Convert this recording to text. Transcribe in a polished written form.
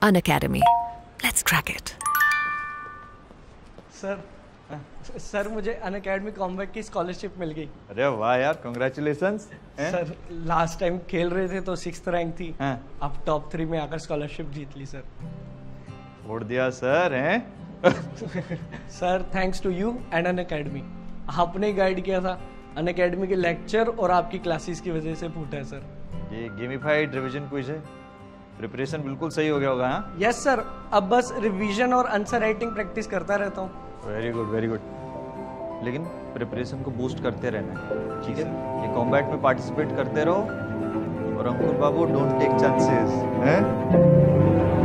Unacademy. Let's crack it. Sir मुझे Unacademy combat की scholarship मिल गई। अरे वाह यार, कांग्रेचुलेशंस। सर लास्ट टाइम खेल रहे थे तो 6th रैंक थी, अब टॉप 3 में आकर स्कॉलरशिप जीत ली सर। छोड़ दिया सर हैं? Sir thanks to you and Unacademy. आपने गाइड किया था, अनअकैडमी के लेक्चर और आपकी क्लासेस की वजह से फूटा है सर। ये गेमिफाइड रिवीजन क्विज है, प्रिपरेशन बिल्कुल सही हो गया होगा। हाँ यस सर, अब बस रिवीजन और आंसर राइटिंग प्रैक्टिस करता रहता हूँ। वेरी गुड वेरी गुड, लेकिन प्रिपरेशन को बूस्ट करते रहना है, ठीक है? ये कॉम्बैट में पार्टिसिपेट करते रहो और Ankur babu don't take chances हैं।